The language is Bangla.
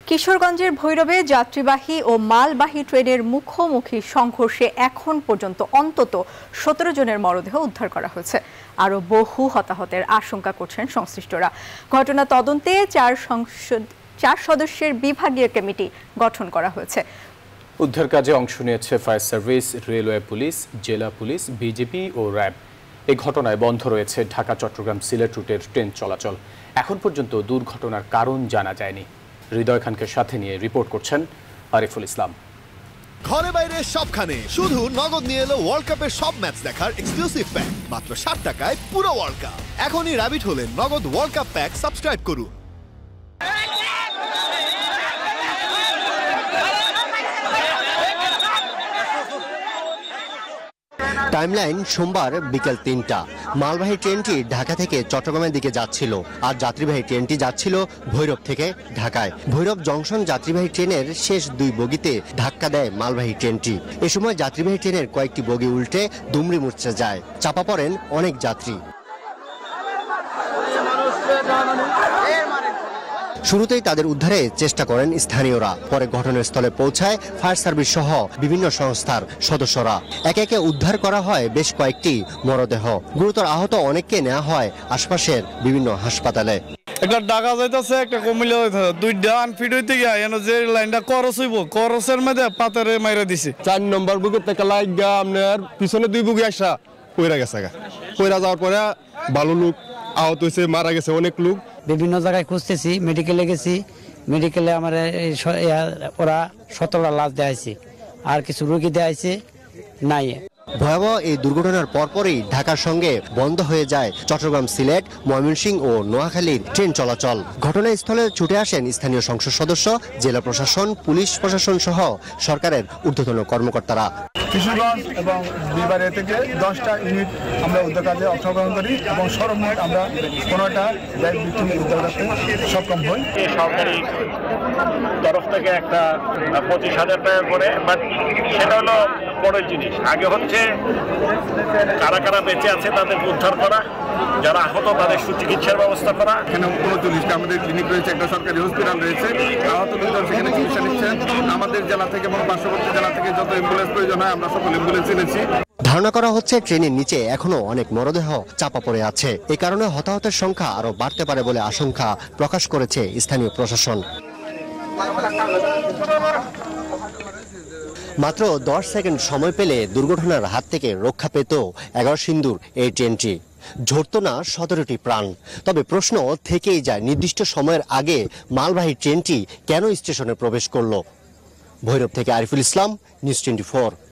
কিশোরগঞ্জের ভৈরবে যাত্রীবাহী ও মালবাহী ট্রেনের মুখোমুখি সংঘর্ষে এখন পর্যন্ত অন্তত ১৭ জনের মরদেহ উদ্ধার করা হয়েছে। আরও বহু হতাহতের আশঙ্কা করছেন সংশ্লিষ্টরা। ঘটনা তদন্তে চার সদস্যের বিভাগীয় কমিটি গঠন করা হয়েছে। উদ্ধার কাজে অংশ নিয়েছে ফায়ার সার্ভিস, রেলওয়ে পুলিশ, জেলা পুলিশ, বিজেপি ও র্যাব। এই ঘটনায় বন্ধ রয়েছে ঢাকা চট্টগ্রাম সিলেট রুটের ট্রেন চলাচল। এখন পর্যন্ত দুর্ঘটনার কারণ জানা যায়নি। হৃদয় খানকে সাথে নিয়ে রিপোর্ট করছেন আরিফুল ইসলাম। ঘরে বাইরে সবখানে শুধু নগদ নিয়ে এলো ওয়ার্ল্ড কাপের সব ম্যাচ দেখার এক্সক্লুসিভ প্যাক মাত্র 60 টাকায় পুরো ওয়ার্ল্ড কাপ। এখনই রাবিট হলে নগদ ওয়ার্ল্ড কাপ প্যাক সাবস্ক্রাইব করুন। টাইমলাইন সোমবার বিকেল ৩টা। মালবাহী ট্রেনটি ঢাকা থেকে চট্টগ্রামের দিকে যাচ্ছিল, আর যাত্রীবাহী ট্রেনটি যাচ্ছিল ভৈরব থেকে ঢাকায়। ভৈরব জংশন যাত্রীবাহী ট্রেনের শেষ 2 বগিতে ধাক্কা দেয় মালবাহী ট্রেনটি। এ সময় যাত্রীবাহী ট্রেনের কয়েকটি বগি উল্টে দুমড়ে মুচড়ে যায়, চাপা পড়েন অনেক যাত্রী। শুরুতেই তাদের উদ্ধারে চেষ্টা করেন স্থানীয়রা। পরে ঘটনাস্থলে পৌঁছায় ফায়ার সার্ভিস সহ বিভিন্ন সংস্থার সদস্যরা। একে একে উদ্ধার করা হয় বেশ কয়েকটি মরদেহ। গুরুতর আহত অনেককে নেওয়া হয় আশপাশের বিভিন্ন হাসপাতালে। একটা ঢাকা যাইতেছে, একটা কুমিল্লা যাইতেছে, দুইটা আনফিট হইতে গিয়া এনে যে লাইনটা করস হইব, করসের মধ্যে পাতারে মাইরা দিছে। 4 নম্বর বুকের থেকে লাইগা আপনার পিছনে 2 বুকে আসা পইরা গেছে। পইরা যাওয়ার পরে ভালো লোক আহত হয়েছে, মারা গেছে অনেক লোক। বিভিন্ন জায়গায় খুঁজতেছি, মেডিকেলে গেছি, মেডিকেলে আমার ওরা 17টা লাশ দেয়াইছে, আর কিছু রোগী দেয়াইছে নাই। ভয়াবহ এই দুর্ঘটনার পরপরই ঢাকার সঙ্গে বন্ধ হয়ে যায় চট্টগ্রাম, সিলেট, ময়মনসিংহ ও নোয়াখালীর ট্রেন চলাচল। ঘটনাস্থলে ছুটে আসেন স্থানীয় সংসদ সদস্য, জেলা প্রশাসন, পুলিশ প্রশাসন সহ সরকারের ঊর্ধ্বতন কর্মকর্তারা। কিশোরগঞ্জ এবং বিবারে থেকে 10টা ইউনিট আমরা উদ্ধার কাজে অংশগ্রহণ করি এবং সর্বমোট আমরা 15টা ব্যাগ ভিক্টিম উদ্ধার করতে সক্ষম হই। সরকারি তরফ থেকে একটা 25,000 টাকা করে, বাট সেটা হলো পরের জিনিস। আগে হচ্ছে কারা কারা বেঁচে আছে তাদের উদ্ধার করা, যারা আহত তাদের সুচিকিৎসার ব্যবস্থা করা। এখানে 39টা আমাদের ক্লিনিক রয়েছে, একটা সরকারি হসপিটাল রয়েছে। আহত লোকজন সেখানে চিকিৎসা নিচ্ছেন। আমাদের জেলা থেকে এবং পার্শ্ববর্তী জেলা থেকে যত অ্যাম্বুলেন্স প্রয়োজন হয় আমরা সকল অ্যাম্বুলেন্স এনেছি। ধারণা করা হচ্ছে ট্রেনের নিচে এখনো অনেক মরদেহ চাপা পড়ে আছে। এ কারণে হতাহতের সংখ্যা আরো বাড়তে পারে বলে আশঙ্কা প্রকাশ করেছে স্থানীয় প্রশাসন। মাত্র 10 সেকেন্ড সময় পেলে দুর্ঘটনার হাত থেকে রক্ষা পেত 11 সিন্দুর এই ট্রেনটি। ঝরত না 17টি প্রাণ। তবে প্রশ্ন থেকেই যায়, নির্দিষ্ট সময়ের আগে মালবাহী ট্রেনটি কেন স্টেশনে প্রবেশ করলো? ভৈরব থেকে আরিফুল ইসলাম, নিউজ 24।